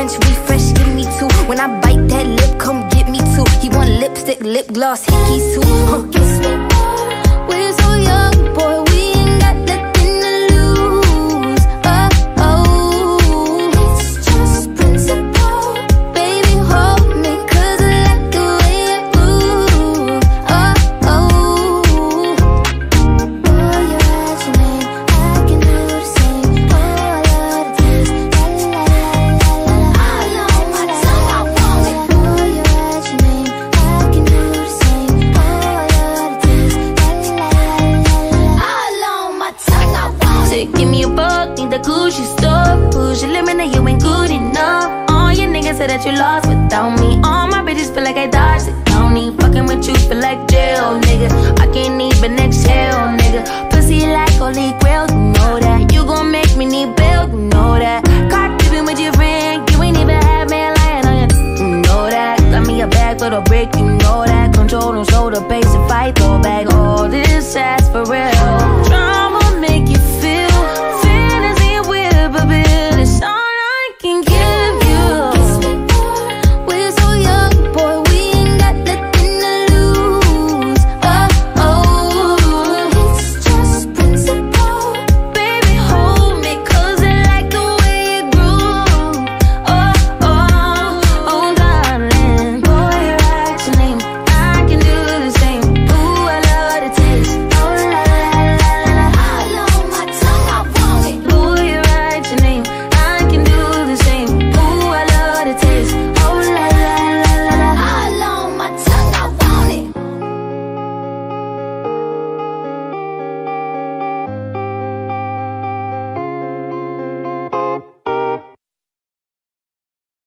French refresh, give me two. When I bite that lip, come get me two. He want lipstick, lip gloss, hickeys too. Kiss me more. We're so young, boy, we ain't got nothing to lose. Oh, oh, it's just principle. Baby, hold me, 'cause I like the way you move. Oh, oh. Boy, you write your name, I can do the same. Oh, I love the taste. La la la la la. All on my tongue, I want it. Boy, you write your name, I can do the same. Oh, I love the taste. La la la la la. All on my tongue, I want it. Say, give me a buck, need the Gucci store. Push your limit, now you ain't good enough. All your niggas say that you lost without me. All my bitches feel like I dodged the county. Fucking with you feel like jail, nigga. I can't even exhale, nigga. Pussy like holy grail, you know that. You gon' make me need bail, you know that. Caught dipping with your friend, you ain't even have man lying on you, you know that. Got me a bag for the break,